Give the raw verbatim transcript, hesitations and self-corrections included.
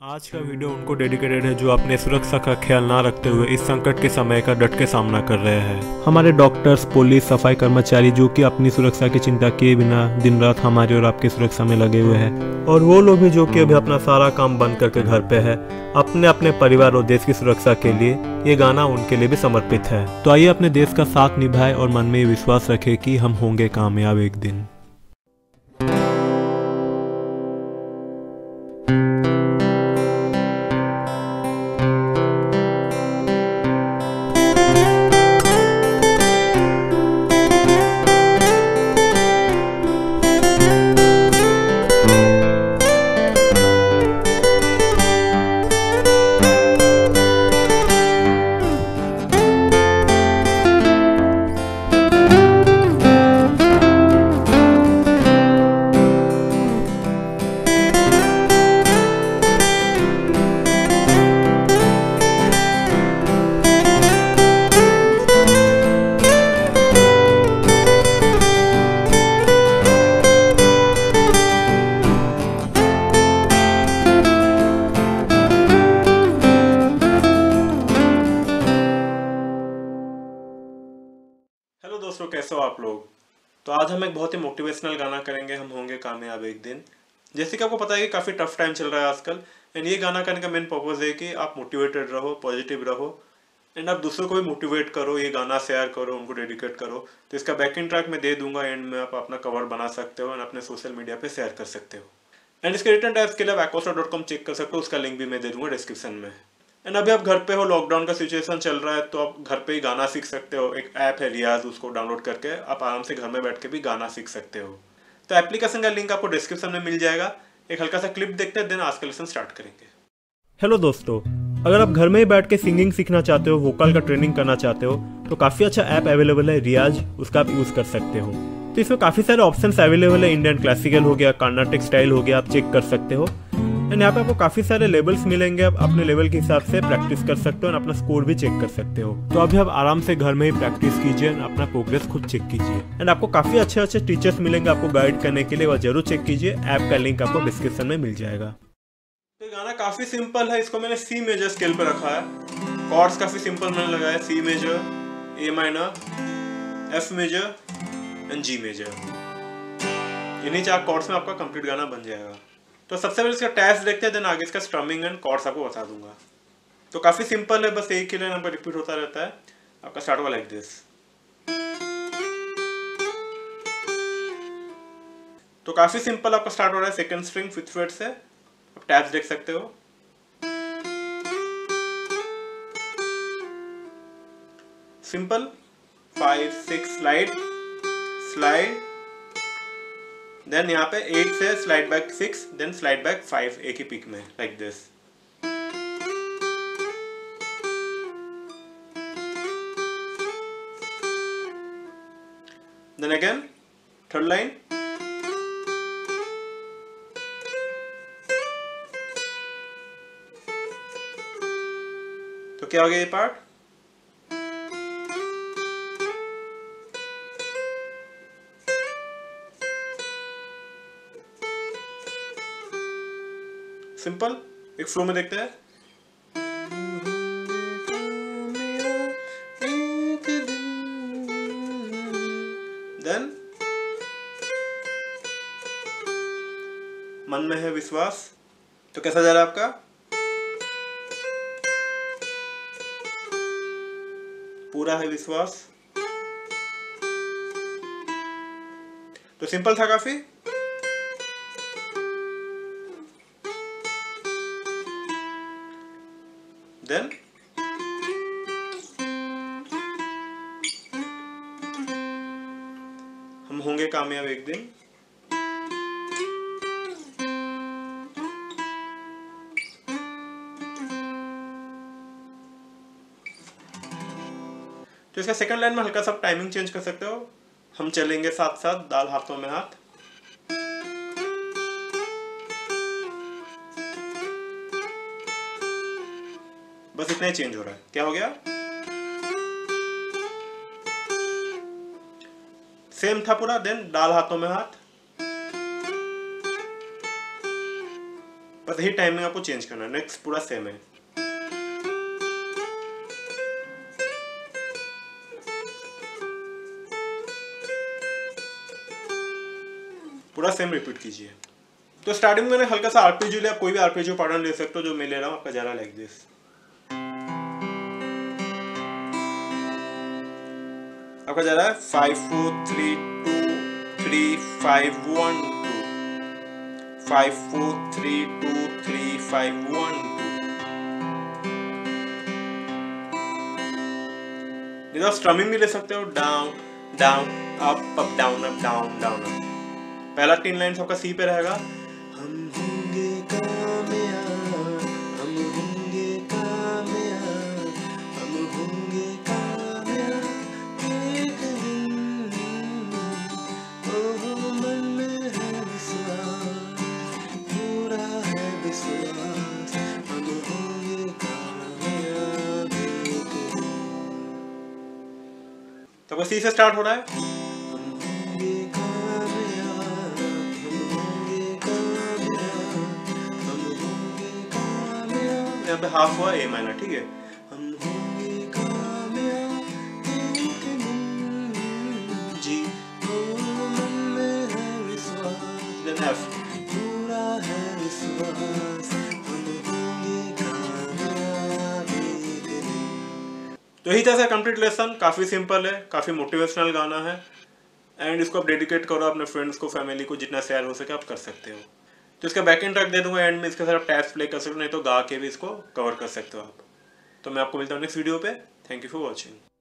आज का वीडियो उनको डेडिकेटेड है जो अपने सुरक्षा का ख्याल ना रखते हुए इस संकट के समय का डट के सामना कर रहे हैं। हमारे डॉक्टर्स, पुलिस, सफाई कर्मचारी जो कि अपनी सुरक्षा की चिंता किए बिना दिन रात हमारी और आपकी सुरक्षा में लगे हुए हैं, और वो लोग भी जो कि अभी अपना सारा काम बंद करके घर पे है अपने अपने परिवार और देश की सुरक्षा के लिए। ये गाना उनके लिए भी समर्पित है। तो आइए अपने देश का साथ निभाए और मन में ये विश्वास रखे कि हम होंगे कामयाब एक दिन। हेलो दोस्तों, कैसे हो आप लोग। तो आज हम एक बहुत ही मोटिवेशनल गाना करेंगे, हम होंगे कामयाब एक दिन। जैसे कि आपको पता है कि काफ़ी टफ टाइम चल रहा है आजकल, एंड ये गाना करने का मेन पर्पज़ है कि आप मोटिवेटेड रहो, पॉजिटिव रहो, एंड आप दूसरों को भी मोटिवेट करो, ये गाना शेयर करो, उनको डेडिकेट करो। तो इसका बैकिंग ट्रैक मैं दे दूंगा एंड में, आप अपना कवर बना सकते हो एंड अपने सोशल मीडिया पर शेयर कर सकते हो। एंड इसके रिटर्न टैक्स के लिए आप एकोस्टा डॉट कॉम चेक कर सकते हो, उसका लिंक भी मैं दे दूंगा डिस्क्रिप्शन में। एंड अभी आप घर पे हो, लॉकडाउन का सिचुएशन चल रहा है, तो आप घर पे ही गाना सीख सकते हो। एक ऐप है रियाज, उसको डाउनलोड करके आप आराम से घर में बैठ के भी गाना सीख सकते हो। तो एप्लीकेशन का लिंक आपको डिस्क्रिप्शन में मिल जाएगा। एक हल्का सा क्लिप देखते हैं, देन आज का लेसन स्टार्ट करेंगे। हेलो दोस्तों, अगर आप घर में ही बैठ के सिंगिंग सीखना चाहते हो, वोकल का ट्रेनिंग करना चाहते हो, तो काफ़ी अच्छा ऐप अवेलेबल है रियाज, उसका आप यूज़ कर सकते हो। तो इसमें काफ़ी सारे ऑप्शंस अवेलेबल है। इंडियन क्लासिकल हो गया, कर्नाटक स्टाइल हो गया, आप चेक कर सकते हो। एंड यहाँ पे आपको काफ़ी सारे लेवल्स मिलेंगे, आप अपने लेवल के हिसाब से प्रैक्टिस कर सकते हो और अपना स्कोर भी चेक कर सकते हो। तो अभी आप आराम से घर में ही प्रैक्टिस कीजिए और अपना प्रोग्रेस खुद चेक कीजिए। एंड आपको काफ़ी अच्छे अच्छे टीचर्स मिलेंगे आपको गाइड करने के लिए, वह जरूर चेक कीजिए। ऐप का लिंक आपको डिस्क्रिप्शन में मिल जाएगा। तो गाना काफ़ी सिंपल है, इसको मैंने सी मेजर स्केल पर रखा है। कॉर्ड्स काफ़ी सिंपल मैंने लगाया, C major, A minor, F major and G major. इन्हीं चार कॉर्ड्स में आपका कंप्लीट गाना बन जाएगा। तो सबसे पहले इसका टेस्ट देखते हैं, देन आगे इसका स्ट्रमिंग एंड कॉर्ड्स आपको बता दूंगा। तो काफ़ी सिंपल है, बस एक ही लाइन आपका रिपीट होता रहता है। आपका स्टार्ट हुआ लाइक दिस। तो काफ़ी सिंपल आपका स्टार्ट हो रहा है सेकंड स्ट्रिंग फिफ्थ फ्रेट से। आप टैब्स देख सकते हो। Simple five six slide slide, then यहाँ पे एट से slide back six, then slide back five, एक ही पिक में like this. Then again third line, तो क्या हो गया ये पार्ट। सिंपल, एक फ्लो में देखते हैं। देन मन में है विश्वास, तो कैसा जा रहा है आपका। पूरा है विश्वास। तो सिंपल था काफी। देन हम होंगे कामयाब एक दिन। तो इसका सेकंड लाइन में हल्का सा टाइमिंग चेंज कर सकते हो। हम चलेंगे साथ साथ, दाल हाथों में हाथ। बस इतना ही चेंज हो रहा है। क्या हो गया? सेम था पूरा। देन डाल हाथों में हाथ, बस यही टाइमिंग आपको चेंज करना है। नेक्स्ट पूरा सेम है, पूरा सेम रिपीट कीजिए। तो स्टार्टिंग में हल्का सा आरपेजियो ले, आप कोई भी आरपेजियो पैटर्न ले सकते हो, जो मैं ले रहा हूँ आपका जा रहा लाइक दिस। आपका जा रहा है five four three two three five one two, five four three two three five one two. नहीं तो स्ट्रमिंग भी ले सकते हो, down down up up down up down down up. पहला तीन लाइन आपका सी पे रहेगा, हम होंगे कामयाब, हम होंगे कामयाब, हम होंगे कामयाब एक दिन, ओह मन में है विश्वास, पूरा है विश्वास, हम होंगे कामयाब एक दिन। तो बस सी से स्टार्ट हो रहा है, यहाँ पे हाफ हुआ ए माइनर, ठीक है। हम होंगे कामयाब एक दिन, जी मन में है विश्वास, देन एफ, पूरा है विश्वास, हम होंगे कामयाब एक दिन। तो यही तरह से कंप्लीट लेसन, काफी सिंपल है, काफी मोटिवेशनल गाना है, एंड इसको आप डेडिकेट करो अपने फ्रेंड्स को, फैमिली को, जितना शेयर हो सके आप कर सकते हो। तो इसका बैक एंड ट्रैक दे दूंगा एंड में, इसके साथ आप टैप्स प्ले कर सकते हो, नहीं तो गा के भी इसको कवर कर सकते हो आप। तो मैं आपको मिलता हूँ नेक्स्ट वीडियो पे। Thank you for watching.